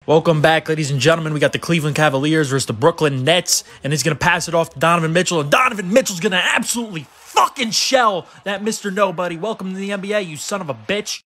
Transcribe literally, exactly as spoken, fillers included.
Welcome back, ladies and gentlemen. We got the Cleveland Cavaliers versus the Brooklyn Nets, and he's going to pass it off to Donovan Mitchell, and Donovan Mitchell's going to absolutely fucking shell that Mister Nobody. Welcome to the N B A, you son of a bitch.